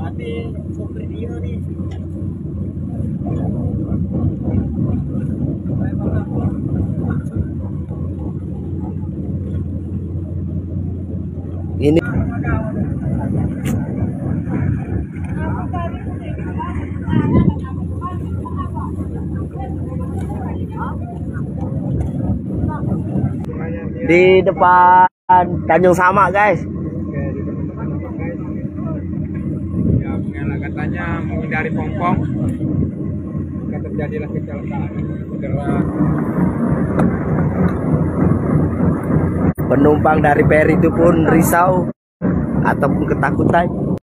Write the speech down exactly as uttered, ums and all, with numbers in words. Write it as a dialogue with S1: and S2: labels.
S1: Ini di depan Tanjung Sama, guys.
S2: Ya, mengelak katanya menghindari pompong. Jika terjadilah kecelakaan, segera
S1: Penumpang dari Peri itu pun risau ataupun ketakutan.